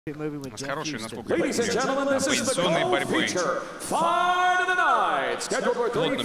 С хорошей, насколько позиционной борьбой. Плотным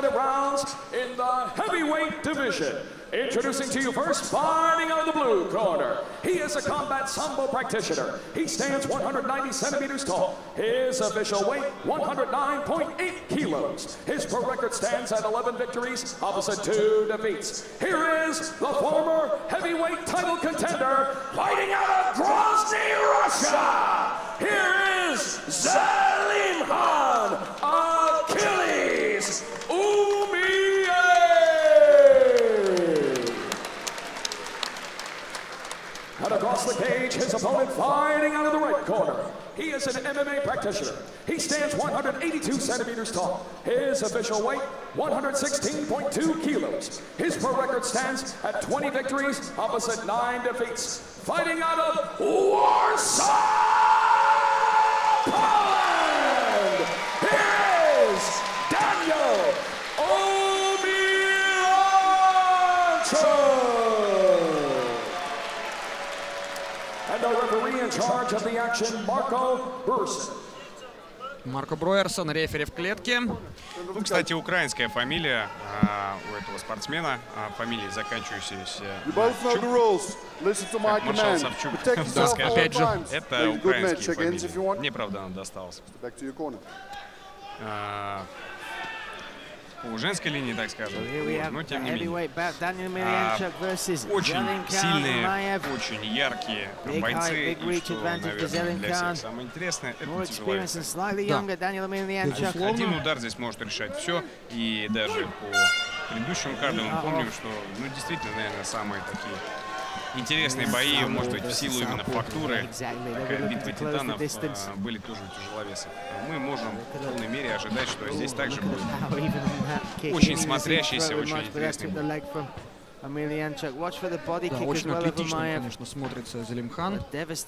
бьющий. Introducing to you first, fighting out of the blue corner. He is a combat sambo practitioner. He stands 190 centimeters tall. His official weight, 109.8 kilos. His pro record stands at 11 victories, opposite 2 defeats. Here is the former heavyweight title contender, fighting out of Grozny, Russia. Here is Zelimkhan Achilles Umiyev. And across the cage, his opponent fighting out of the right corner. He is an MMA practitioner. He stands 182 centimeters tall. His official weight, 116.2 kilos. His pro record stands at 20 victories, opposite 9 defeats. Fighting out of Warsaw, Poland, here is Daniel Omielanczuk. And the referee in charge of the action, Marco Burson. Марко Броерсон, рефери в клетке. Ну, кстати, украинская фамилия у этого спортсмена, фамилия, заканчивающаяся Маршал Савчук. Да, опять же, это украинские фамилии. Мне, правда, она досталась. По женской линии, так скажем, но тем не менее. Очень сильные, очень яркие бойцы, и что, наверное, для всех самое интересное, это тяжеловес. Да. Один удар здесь может решать все, и даже по предыдущему карду мы помним, что, ну, действительно, наверное, самые такие интересные бои, может быть, в силу именно фактуры, такая битва титанов, были тоже у тяжеловесов. Мы можем в полной мере ожидать, что здесь также будет очень смотрящийся, очень интересный бой. Да, очень атлетично, конечно, смотрится Зелимхан.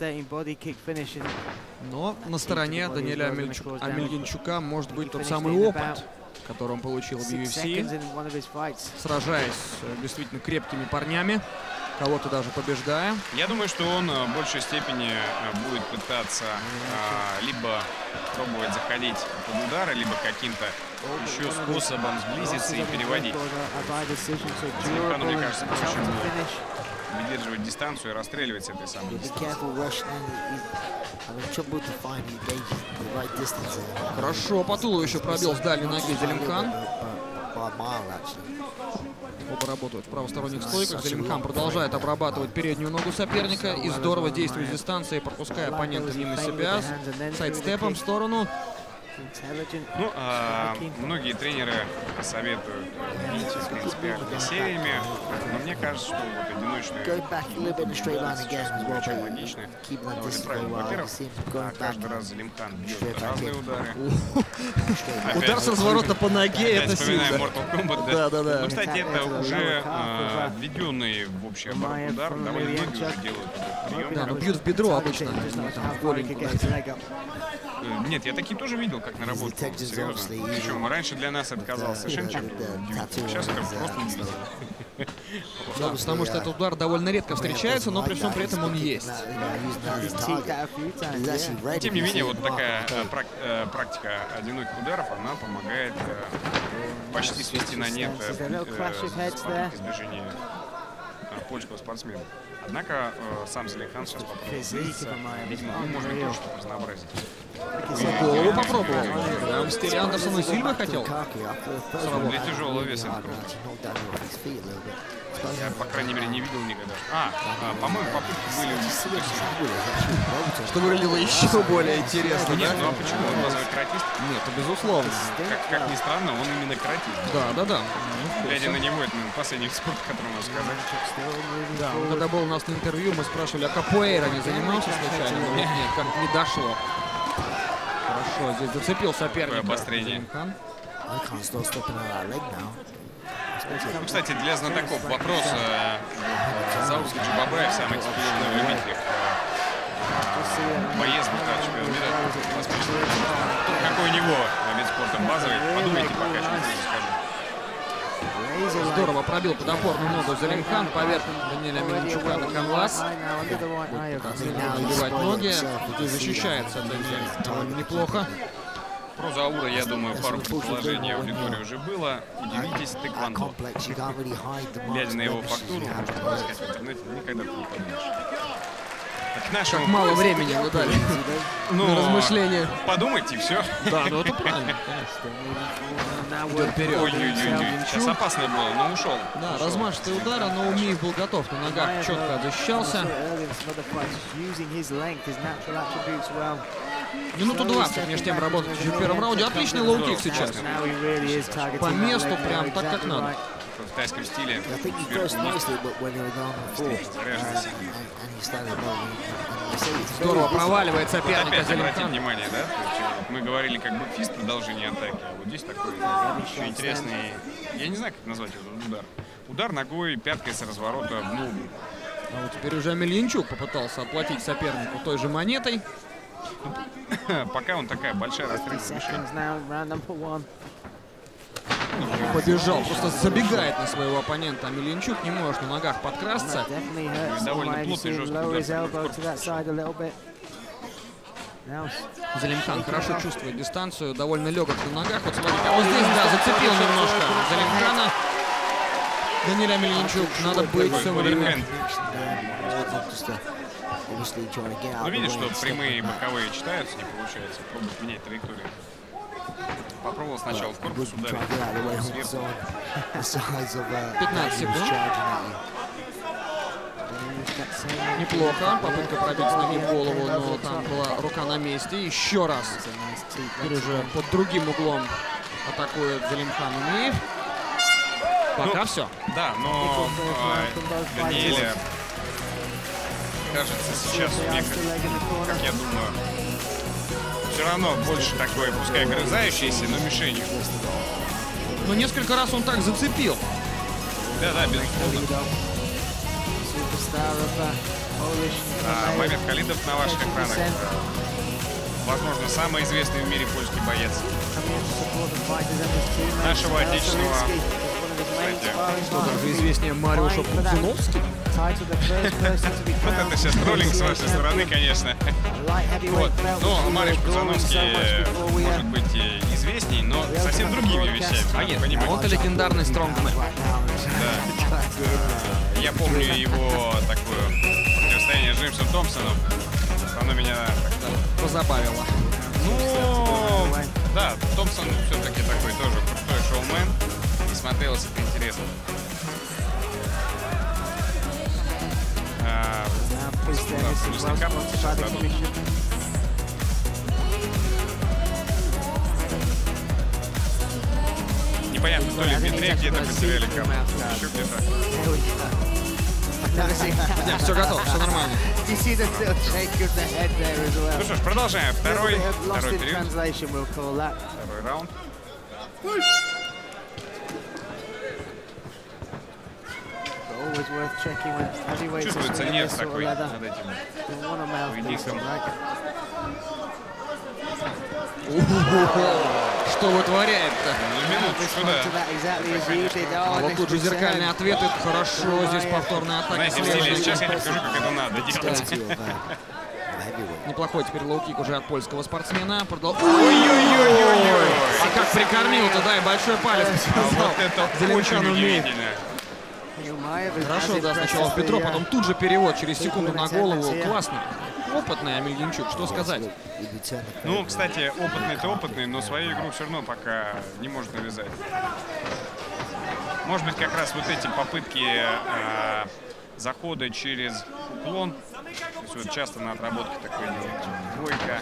Но на стороне Даниэля Омельянчука может быть тот самый опыт, который он получил в UFC, сражаясь с действительно крепкими парнями, кого-то даже побеждая. Я думаю, что он в большей степени будет пытаться либо пробовать заходить под удары, либо каким-то еще способом сблизиться и переводить. Зелимхану, мне кажется, проще будет выдерживать дистанцию и расстреливать с этой самой дистанции. Хорошо, по туловищу пробил с дальней ноги Зелимхан. Оба работают в правосторонних стойках. Зелимхан продолжает обрабатывать переднюю ногу соперника и здорово действует с дистанции, пропуская оппонента мимо себя, сайдстепом в сторону. Ну, многие тренеры советуют бить, в принципе, сериями, но мне кажется, что вот одиночные очень логичны. Во-первых, каждый раз Зелимхан бьет разные удары. Удар с разворота по ноге, это сильно. Mortal Kombat, да. Да. Ну, кстати, это уже введенный в общий оборот удар. Довольно многие уже делают этот прием. Да, но бьют в бедро обычно. Нет, я такие тоже видел, как наработку. Серьезно. Причем раньше для нас это казалось совершенно чем-то. Сейчас это просто удивительно. Да, потому что этот удар довольно редко встречается, но при всем при этом он есть. Тем не менее, вот такая практика одиноких ударов, она помогает почти свести на нет избежание польского спортсмена. Однако сам Зелимхан сейчас попробует сблизиться. Видимо, может быть, тоже что-то разнообразить. В голову попробовал. Да, в стиле Андерсона Сильва хотел. Для тяжелого веса это круто. Я, по крайней мере, не видел никогда. По-моему, попытки были... Что выглядело еще более интересно. Нет, ну а почему? Он базовый каратист? Нет, безусловно. Как ни странно, он именно каратист. Да. Глядя на него, это последний вид спорта, который можно сказать. Да, когда был у нас на интервью, мы спрашивали, а капуэйра не занимался случайно? Нет, как не дошло. Хорошо, здесь зацепил соперника. Обострение. Ну, кстати, для знатоков вопрос. Заурский Чубабаев, самый титулованный в любителях боец, чемпион мира. Какой у него вид спорта базовый? Подумайте, пока что здесь скажу. Здорово пробил под опорную ногу Залимхан поверх Даниэля Амельянчука на канвас. Убивать ноги. И защищается Даниэль довольно неплохо. Про Заура, я думаю, пару предположений аудитории уже было. Удивитесь, тэквондо. Глядя на его фактуру, можно сказать в интернете, никогда ты не подумаешь. Как мало времени вы дали на размышления. Подумайте, все. Да, ну это правильно. Идет вперед. Ой-ой-ой, сейчас опасно было, но ушел. Да, размашистый удар, но Умиев был готов. На ногах четко защищался. Минуту 20 между тем работать в первом раунде. Отличный лоу-кик сейчас. По месту, прям так, как надо. В тайском стиле. Здорово проваливает соперника Залимхан. Обратите внимание, да? Мы говорили как бы фист, продолжение атаки. А вот здесь такой еще интересный, я не знаю, как назвать этот удар. Удар ногой, пяткой с разворота в ногу. А вот теперь уже Амельянчук попытался отплатить сопернику той же монетой. Пока он такая большая расстрельная мишень. Побежал, просто забегает на своего оппонента. Амельянчук не может на ногах подкрасться. Довольно плотный, жесткий. Залимхан хорошо чувствует дистанцию, довольно легок на ногах. Вот смотрите, а вот здесь, да, зацепил немножко Залимхана. Даниэль Амельянчук, надо быть все время. Ну, видишь, что прямые боковые читаются, не получается. Пробует менять траекторию. Попробовал сначала в корпус ударить. 15 секунд. Неплохо. Попытка пробить с ноги в голову, но там была рука на месте. Еще раз. Теперь уже под другим углом атакует Залимхан Умиев. Пока все. Да, но Даниэля, кажется, сейчас мне, как я думаю, все равно больше такой, пускай грызающийся, но мишенью. Но несколько раз он так зацепил. Да, безусловно. Мамед Халидов на ваших экранах. Возможно, самый известный в мире польский боец. Нашего отечественного. Что даже известнее Мариуша Пудзиновский. Вот это сейчас троллинг с вашей стороны, конечно. Вот. Но Мариуш Пудзиновский может быть известней, но совсем другими вещами. А нет, он-то легендарный стронгмен. Да. Я помню его такое противостояние с Джеймсом Томпсоном. Оно меня позабавило. Ну, да, Томпсон все-таки такой тоже крутой шоумен. И смотрелось это интересно. Непонятно, то ли в метре где-то потеряли камеру, еще где-то. Все готово, все нормально. Ну что ж, продолжаем. Второй период. Второй раунд. Чувствуется нерв такой над этим поединком. Что вытворяет-то? Ну, минуту сюда. А вот тут же зеркальный ответ. Это хорошо. Здесь повторная атака. Знаете, в стиле, сейчас я не покажу, как это надо делать. Неплохой теперь лоу-кик уже от польского спортсмена. Ой-ой-ой! А как прикормил-то, да, и большой палец. Вот это очень удивительно. Хорошо, да, сначала в бедро, потом тут же перевод через секунду на голову. Классно. Опытный Амельянчук, что сказать? Ну, кстати, опытный-то опытный, но свою игру все равно пока не может навязать. Может быть, как раз вот эти попытки захода через уклон. То есть вот часто на отработке такой двойка.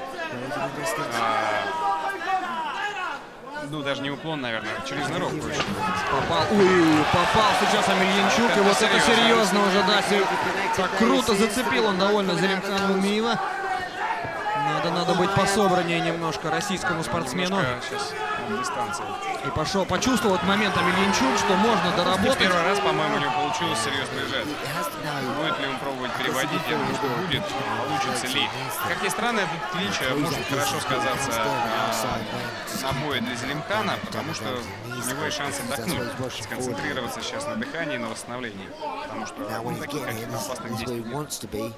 Ну, даже не уклон, наверное, через нырок проще. Попал. Ой, попал сейчас Амельянчук. И вот это серьезно уже, да. Так круто зацепил он довольно Залимхана Умиева. Надо быть пособраннее немножко российскому спортсмену. Сейчас дистанция. И пошел, почувствовал этот момент Амельянчук, что можно доработать. Первый раз, по-моему, у него получилось серьезно бежать. Будет ли он пробовать переводить? Я думаю, что будет. Получится ли? Как ни странно, этот клинч может хорошо сказаться на бое для Зелимхана, потому что у него есть шанс отдохнуть, сконцентрироваться сейчас на дыхании и на восстановлении. Потому что он таких каких-то опасных действий нет.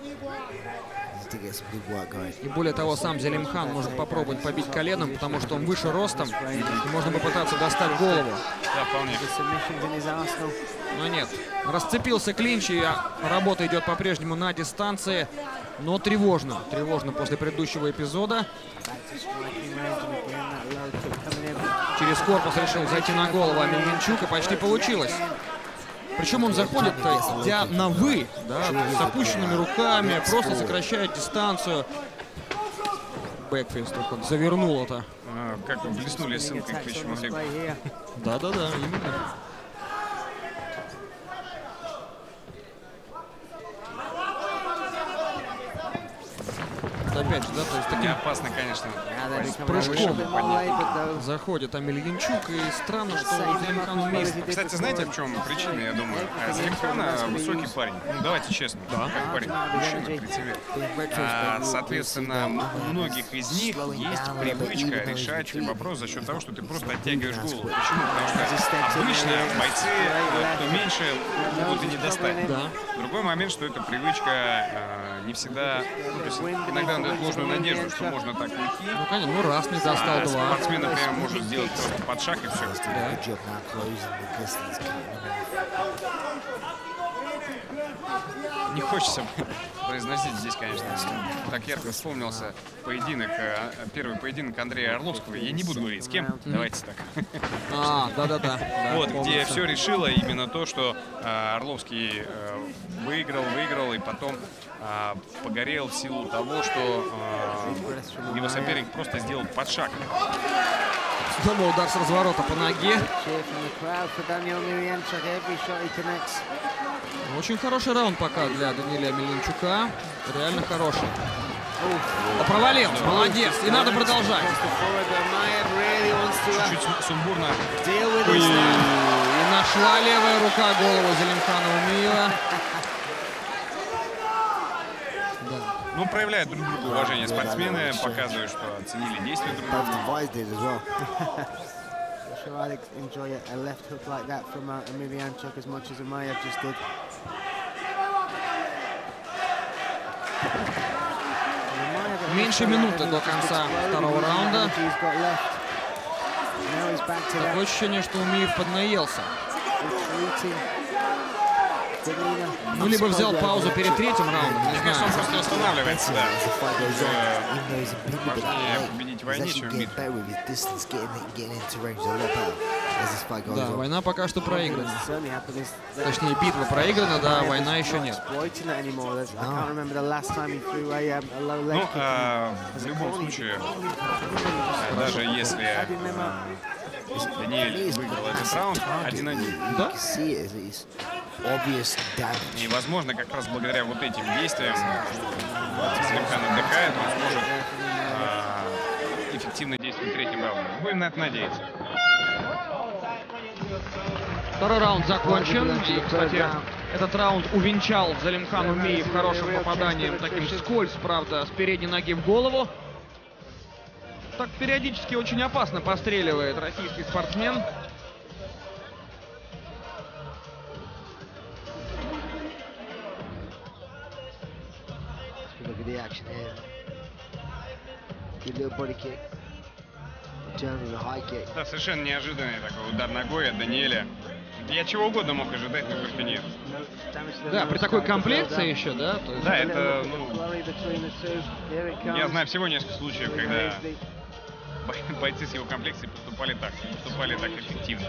И более того, сам Зелимхан может попробовать побить коленом, потому что он выше ростом, и можно попытаться достать голову. Да, вполне. Но нет. Расцепился клинч, и работа идет по-прежнему на дистанции, но тревожно. Тревожно после предыдущего эпизода. Через корпус решил зайти на голову Амельянчук, и почти получилось. Причем он заходит, идя на «вы», да, с опущенными руками, просто сокращает дистанцию. Бэкфист только завернул это. Как блеснули ссылкой к пищему хлебу. Да-да-да, именно. Опять же, да, то есть таким опасно, конечно, прыжком заходит Амельянчук, и странно, что Зелимхан умеет. Кстати, знаете, в чем причина, я думаю? Зелимхана высокий парень. Ну, давайте честно, как парень, мужчина, 30 лет. Соответственно, у многих из них есть привычка решать вопрос за счет того, что ты просто оттягиваешь голову. Почему? Потому что обычно бойцы, кто меньше, могут и не достать. Да. Другой момент, что эта привычка не всегда, ну, то есть иногда дает ложную надежду, что можно так уйти. Ну, конечно, ну раз не достал, два. Спортсмен, например, может сделать просто под шаг и все. Да. Не хочется произносить здесь, конечно, так ярко вспомнился поединок, первый поединок Андрея Орловского. Я не буду говорить, с кем, давайте так. Да-да-да. Вот, где все решило именно то, что Орловский выиграл, и потом погорел в силу того, что его соперник просто сделал под шаг. Снова удар с разворота по ноге. Очень хороший раунд пока для Даниэля Амельянчука. Реально хороший. Провалил. Молодец. И надо продолжать. Чуть-чуть сумбурно. И нашла левая рука голову Зелимхана Умиева. Ну, проявляют друг другу уважение спортсмены, показывают, что оценили действия друг друга. Меньше минуты до конца второго раунда. Такое ощущение, что Умиев поднаелся. Ну, либо взял паузу перед третьим раундом, не знаю. Он просто восстанавливается, да. Важнее победить в войне, чем в битве. Да, война пока что проиграна. Точнее, битва проиграна, да, война еще нет. Ну, в любом случае, даже если Даниэль выиграл этот раунд 1-1. Да? И, возможно, как раз благодаря вот этим действиям Зелимхан отдыхает, он сможет эффективно действовать в третьем раунде. Будем на это надеяться. Второй раунд закончен. И, кстати, этот раунд увенчал Зелимхан Умиев хорошим попаданием, таким вскользь, правда, с передней ноги в голову. Так периодически очень опасно постреливает российский спортсмен. Да, совершенно неожиданный такой удар ногой от Даниэля. Я чего угодно мог ожидать, но только нет. Да, при такой комплекции еще, да? То есть... Да, это, ну, я знаю всего несколько случаев, когда бойцы с его комплекцией поступали так эффективно.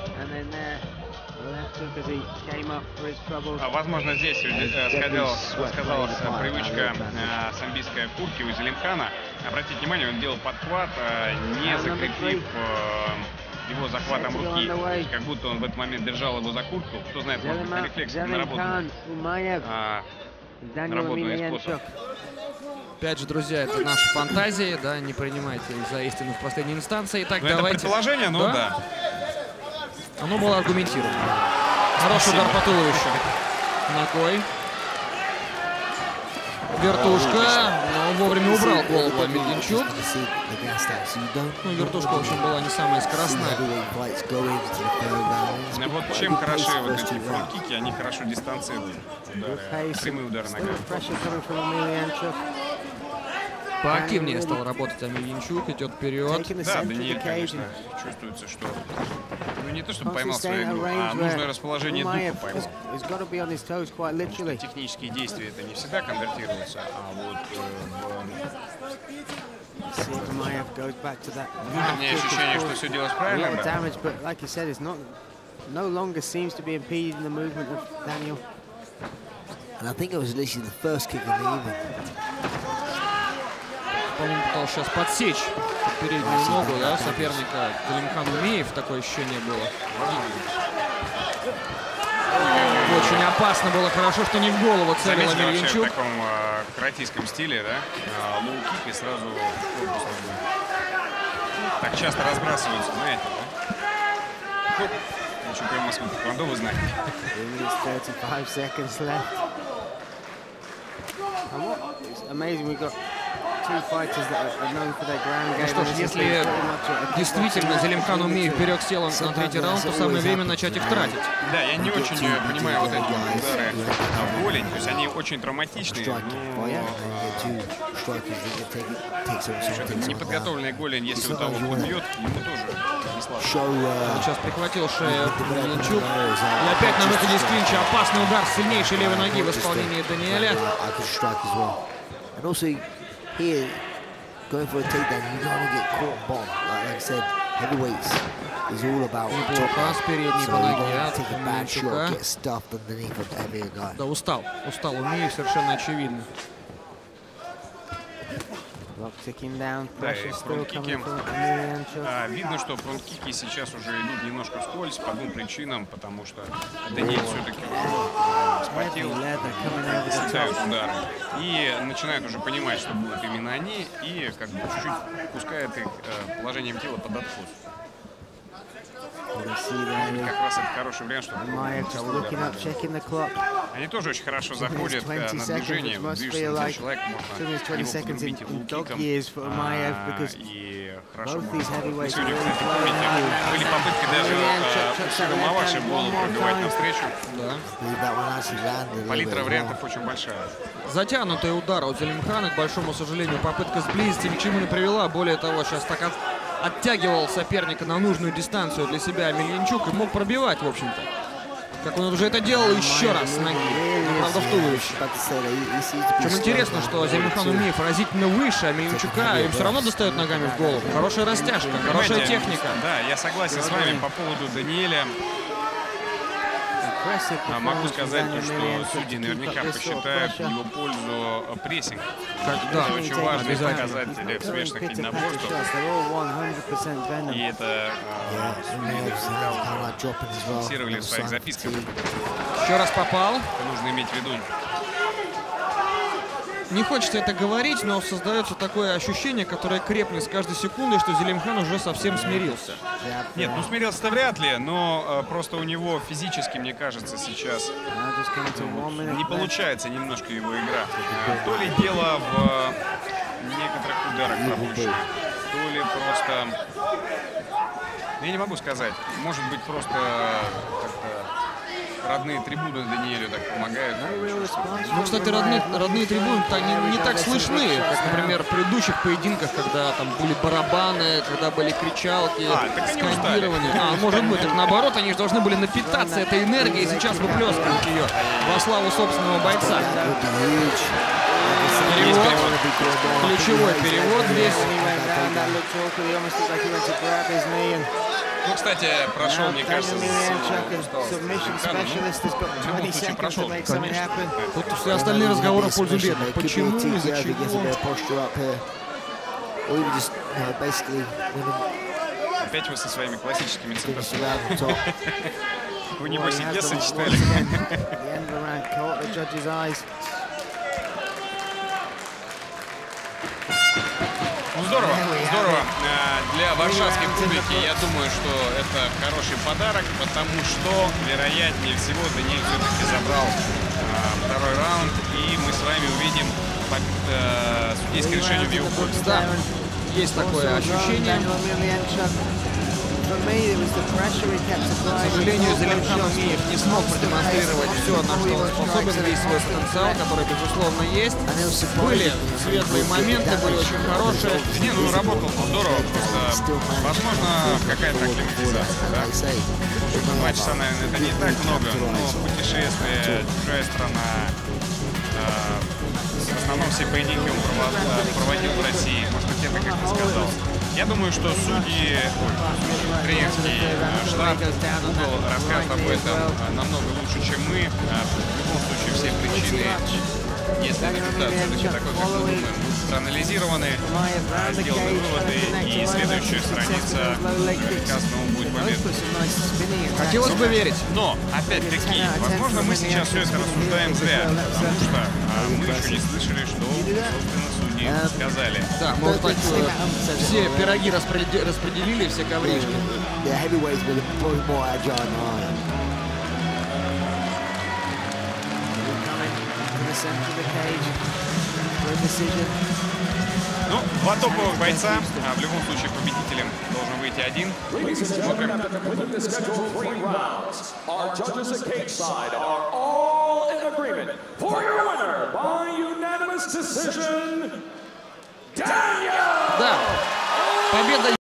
Возможно, здесь сказалась привычка самбийской курки у Зелимхана. Обратите внимание, он делал подхват, не закрепив его захватом руки, как будто он в этот момент держал его за куртку. Кто знает, может быть, на рефлексе наработанный способ. Опять же, друзья, это наши фантазии, да, не принимайте их за истину в последней инстанции. Итак, ну, давайте. Это предположение, но да. Оно было аргументировано. Хороший удар по туловищу. Ногой. Вертушка, но вовремя убрал голову Амельянчук. Ну, вертушка, в общем, была не самая скоростная. Ну, вот чем хороши вот эти фронт-кики, они хорошо дистанцируют удары, прямые удары ногами. Поактивнее стал работать Амельянчук, идет вперед. Да, Даниэль, конечно, чувствуется, что ну не то, чтобы поймал свою игру, а нужное расположение духа поймал. Технические действия это не всегда конвертируются, а вот внутреннее ощущение, что все делаешь правильно, По-моему, пытался сейчас подсечь переднюю ногу, да, соперника. Залимхан Умиев, такое ощущение было. Очень опасно было, хорошо, что не в голову целил Амельянчук. В таком каратийском стиле, да, лоу-кик и сразу корпус. Так часто разбрасываются, знаете, да? Ничего прямо Москву, Квандо вы знаете. Ну что ж, если действительно Залимхан Умиев берег сел на третий раунд, то самое время начать их тратить. Да, я не очень понимаю вот эти удары в голень, то есть они очень травматичные, но неподготовленная голень, если у того кто бьет, ему тоже не сложно. Сейчас прихватил шею Амельянчук. И опять на выходе из клинча опасный удар с сильнейшей левой ноги в исполнении Даниэля. Here, going for a takedown, you don't want to get caught bomb. Like I said, heavyweights is all about take a bad shot, get stuffed underneath of every guy. Да, устал Умиев, совершенно очевидно. Да, и фронт-кики. Видно, что фронт-кики сейчас уже идут немножко вскользь по двум причинам, потому что Даниэль все-таки уже вспотел, слетают удары. И начинают уже понимать, что будут именно они, и как бы чуть-чуть пускают их положением тела под откос. Как раз это хороший вариант, чтобы они тоже очень хорошо заходят на движение. Движется на человек, можно его подрубить и лоу-киком. И хорошо можно. Сегодня, кстати, помните, были попытки даже Сиру Маваши голову пробивать навстречу. Да. Палитра вариантов очень большая. Затянутый удар от Залимхана, к большому сожалению, попытка сблизиться ни к чему не привела. Более того, сейчас так оттягивал соперника на нужную дистанцию для себя Амельянчук и мог пробивать, в общем-то. Как он уже это делал еще раз с ноги, но, правда, в туловище. Причем интересно, что Залимхан Умиев разительно выше Амельянчука, и все равно достает ногами в голову. Хорошая растяжка, хорошая техника. Да, я согласен с вами по поводу Даниэля. Могу сказать, что судьи наверняка посчитают в его пользу прессинг. Это очень важный показатель в смешанных единоборствах. И это фиксировали в своих записках. Еще раз попал. Это нужно иметь в виду. Не хочется это говорить, но создается такое ощущение, которое крепнет с каждой секундой, что Залимхан уже совсем смирился. Нет, ну смирился-то вряд ли, но просто у него физически, мне кажется, сейчас не получается немножко его игра. То ли дело в некоторых ударах пропущенных, то ли просто... Я не могу сказать. Может быть, просто как-то родные трибуны Даниэлю так помогают. Ну, кстати, родные трибуны не так слышны, как, например, в предыдущих поединках, когда там были барабаны, когда были кричалки, скандирования. Может быть, так наоборот, они же должны были напитаться этой энергией и сейчас выплескивать ее во славу собственного бойца. Перевод. Ключевой перевод здесь. Ну, кстати, прошел, мне кажется, прошел. Конечно. Тут все остальные разговоры в пользу бедных. Почему, из-за чего? Опять вы со своими классическими цитатами. Вы, небось, и Гесса читали. Здорово, здорово. Для варшавской публики, я думаю, что это хороший подарок, потому что, вероятнее всего, Даниэль все-таки забрал второй раунд, и мы с вами увидим судейское решение в его пользу. Да, есть такое ощущение. К сожалению, Зелимхан Умиев не смог продемонстрировать все, на что он способен, весь свой потенциал, который, безусловно, есть. Были светлые моменты, были очень хорошие. Не, ну работал здорово, просто, возможно, какая-то акклиматизация, да? Может, на 2 часа, наверное, это не так много, но путешествие, чужая страна, в основном все поединки он проводил в России, может быть, это как-то сказалось. Я думаю, что судьи, тренерский штаб, угол расскажет об этом намного лучше, чем мы. В любом случае, все причины, если результат все-таки такой, как мы думаем, проанализированы, сделаны выводы, и следующая страница наверняка снова будет победа. Хотелось бы верить. Но, опять-таки, возможно, мы сейчас все это рассуждаем зря, потому что мы еще не слышали, что, собственно, судьи сказали. Да, может быть, все пироги распределили, все ковришки. Ну, 2 топовых бойца, в любом случае победителем должен выйти один. Смотрим. Да, победа